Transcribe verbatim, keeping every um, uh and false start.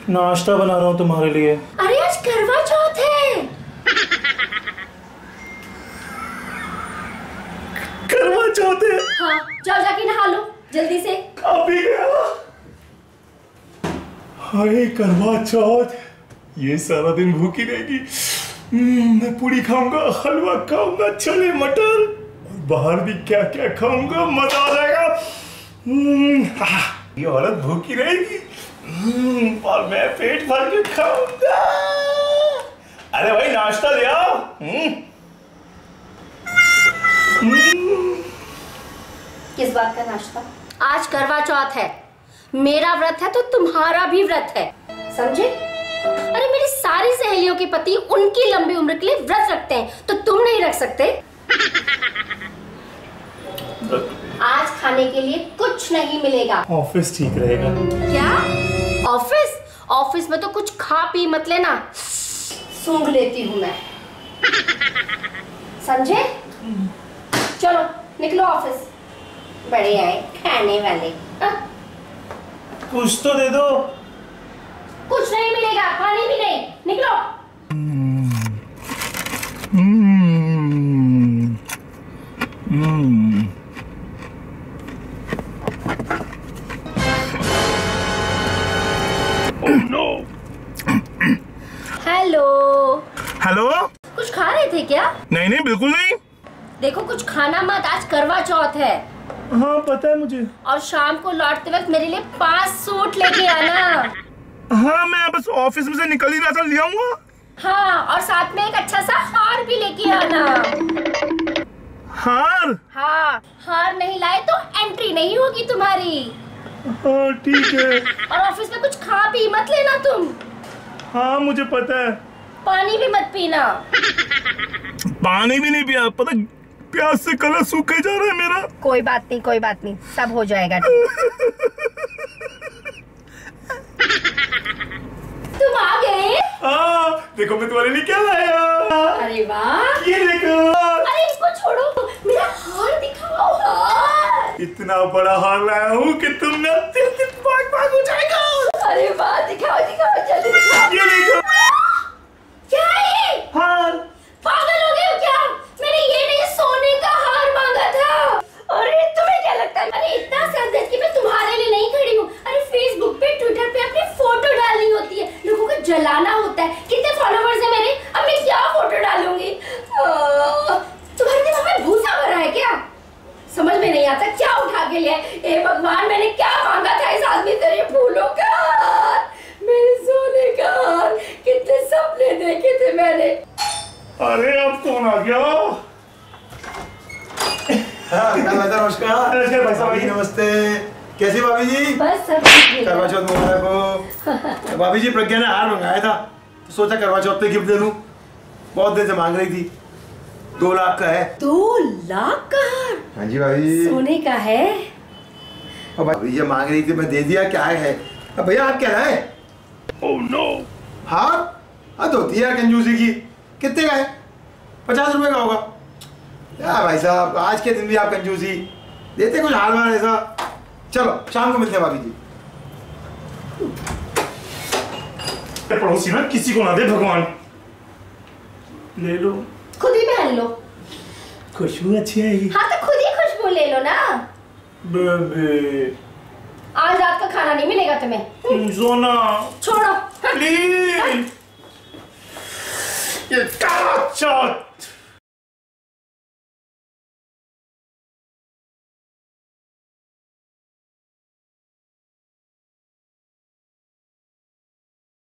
नाश्ता बना रहा हूँ तुम्हारे लिए। अरे आज करवा चौथ है। करवा चौथ है? हाँ, जाओ जाके नहा लो जल्दी से। अभी गया। हाय करवा चौथ, ये सारा दिन भूखी रहेगी। मैं पूरी खाऊंगा, हलवा खाऊंगा, छोले मटर, बाहर भी क्या क्या खाऊंगा, मजा आ जाएगा। ये औरत भूखी रहेगी और मैं पेट भर के खाऊंगा। अरे भाई नाश्ता ले आओ। किस बात का नाश्ता? आज करवा चौथ है, मेरा व्रत है तो तुम्हारा भी व्रत है, समझे? अरे मेरी सारी सहेलियों के पति उनकी लंबी उम्र के लिए व्रत रखते हैं, तो तुम नहीं रख सकते? आज खाने के लिए कुछ नहीं मिलेगा। ऑफिस ठीक रहेगा। क्या ऑफिस? ऑफिस में तो कुछ खा पी मत लेना, सूंघ लेती हूँ मैं, समझे? चलो निकलो ऑफिस, बड़े आए खाने वाले। हा? कुछ तो दे दो। कुछ नहीं मिलेगा, पानी भी नहीं, निकलो। हेलो हेलो, कुछ खा रहे थे क्या? नहीं नहीं बिल्कुल नहीं। देखो कुछ खाना मत, आज करवा चौथ है। हाँ पता है मुझे। और शाम को लौटते वक्त मेरे लिए पांच सूट लेके आना। हाँ मैं बस ऑफिस में से निकल ही रहा था, ले आऊंगा। हाँ, और साथ में एक अच्छा सा हार भी लेके आना। हार? हाँ, हार नहीं लाए तो एंट्री नहीं होगी तुम्हारी। हाँ ठीक है। और ऑफिस में कुछ खा पी मत लेना तुम। हाँ मुझे पता है। पानी भी मत पीना। पानी भी नहीं पिया, पता प्यास से गला सूखा जा रहा है मेरा। कोई बात नहीं, कोई बात नहीं, सब हो जाएगा। तुम आ गए? हाँ देखो मैं तुम्हारे लिए क्या लाया। अरे वाह, ये देखो। अरे इसको छोड़ो, मेरा हार दिखाओ। हार इतना बड़ा हार लाया हूँ कि तुम ना दिल दिल भाग भाग हो जाएगा। अरे वाह, दिखाओ दिखाओ जल्दी दिखाओ। ये देखो। क्या है ये? हार। पागल हो गए हो क्या? मैंने ये नहीं सोने का हार मांगा था। अरे तुम्हें क्या लगता है मैंने इतना सर कि मैं तुम्हारे लिए नहीं खड़ी हूँ? अरे फेसबुक पे ट्विटर पे अपनी फोटो डालनी होती है, लोगों को जलाना होता है। कितने फॉलोवर्स है मेरे, अब मैं क्या फोटो डालूंगी? तुम्हारे दिमाग में भूसा भरा है क्या? समझ में नहीं आता क्या उठा के लिया। ए भगवान, मैंने क्या मांगा था इस आदमी से? ये फूलों का हार, मेरे सोने का हार, कितने सपने देखे थे मैंने। अरे अब कौन आ गया? हाँ, नमस्कार। नमस्कार भाई साहब। नमस्ते। कैसी भाभी जी? बस सब ठीक है। करवा चौथ मुबारक हो। भाभी जी प्रज्ञा ने हार मंगाया था तो सोचा करवा चौथ पे गिफ्ट दे दूं। बहुत दिन से मांग रही थी। दो लाख का है। दो लाख का हार? हाँ जी भाभी। सोने का है? और भाभी ये मांग रही थी, मैं दे दिया। क्या है? अब भैया आप क्या है? Oh no. हार? हद होती है यार कंजूसी की। कितने का है? पचास रुपए का होगा। यार भाई साहब आज के दिन भी आप कंजूसी देते कुछ हार वार ऐसा। चलो शाम को मिलते हैं भाभी जी। पड़ोसी ना किसी को ना दे भगवान। ले लो, खुद ही पहन लो। खुशबू अच्छी आएगी। हाँ तो खुद ही खुशबू ले लो ना। बेबे आज रात का खाना नहीं मिलेगा तुम्हें। सोना छोड़ो प्लीज। ये करवा चौथ